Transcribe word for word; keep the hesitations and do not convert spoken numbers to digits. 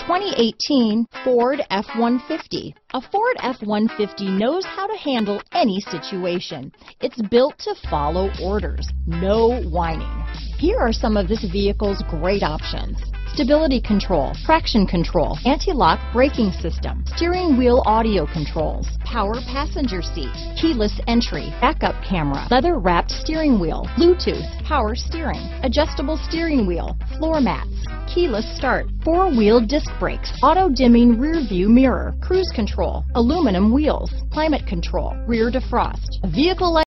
twenty eighteen Ford F one fifty. A Ford F one fifty knows how to handle any situation. It's built to follow orders, no whining. Here are some of this vehicle's great options: stability control, traction control, anti-lock braking system, steering wheel audio controls, power passenger seat, keyless entry, backup camera, leather-wrapped steering wheel, Bluetooth, power steering, adjustable steering wheel, floor mats, keyless start, four-wheel disc brakes, auto-dimming rear-view mirror, cruise control, aluminum wheels, climate control, rear defrost. A vehicle like